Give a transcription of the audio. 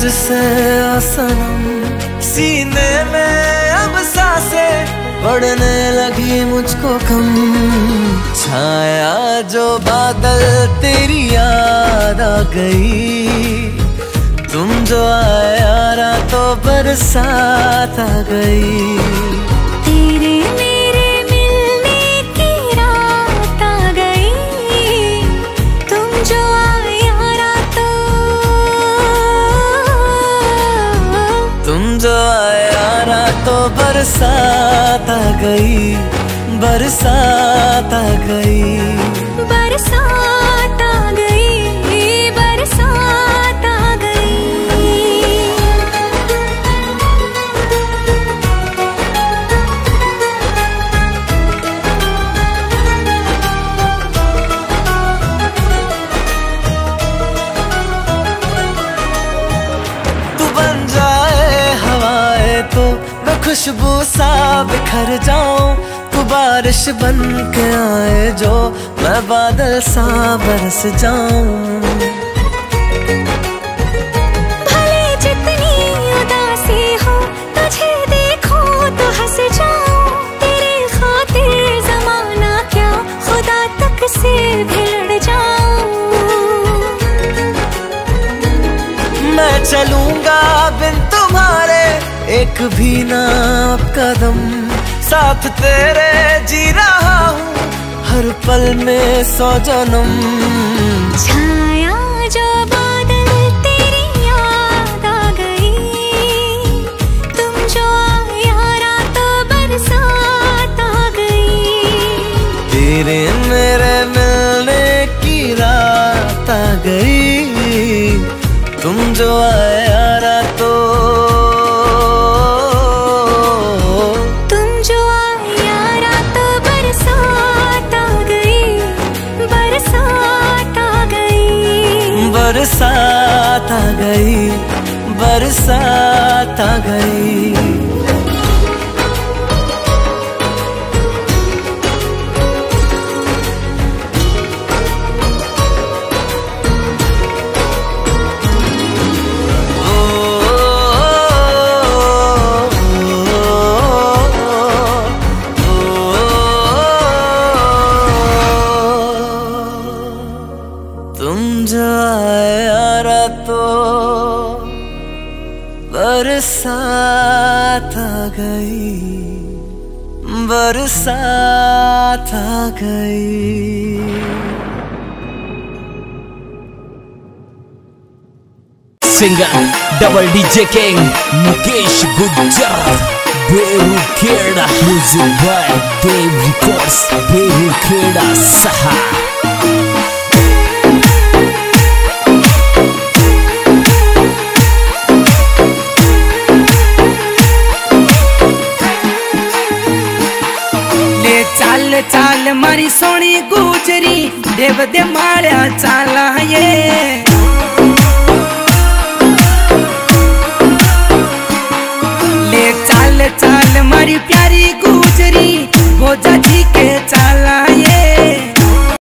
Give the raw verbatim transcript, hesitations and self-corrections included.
तुझसे ओ सनम, सीने में अब सांसें बढ़ने लगी मुझको कम। छाया जो बादल तेरी याद आ गई, तुम जो आए यारा तो बरसात आ गई। तेरे मेरे मिलने की रात आ गई, तुम जो आए यारा तो तुम जो आए यारा तो बरसात आ गई, बरसात आ गई, बरसात आ गई, बरसात आ गई। तू बन जाए हवाएं तो मैं खुशबू सा बिखर जाऊं, तू बारिश बन के आए जो मैं बादल सा बरस जाऊं। भले जितनी उदासी हो तुझे देखो तो हंस जाऊं, तेरे खातिर जमाना क्या खुदा तक से भी लड़ जाऊं। मैं चलूंगा बिन तुम्हारे एक भी ना अब कदम, साथ तेरे जी रहा हूँ हर पल में सौ जन्म। छाया जो बादल तेरी याद आ गई, तुम जो आए यारा तो बरसात आ गई। तेरे मेरे मिलने की रात आ गई, तुम जो आए यारा तो बरसात आ गई, बरसात आ गई। बरसात आ गई, बरसात आ गई। Singer double DJ king Mukesh Gujjar, Berukheda music by Dev records, Berukheda सहा। चाल चाल मारी सोनी गुजरी, देव दे माळ्या चाला ये।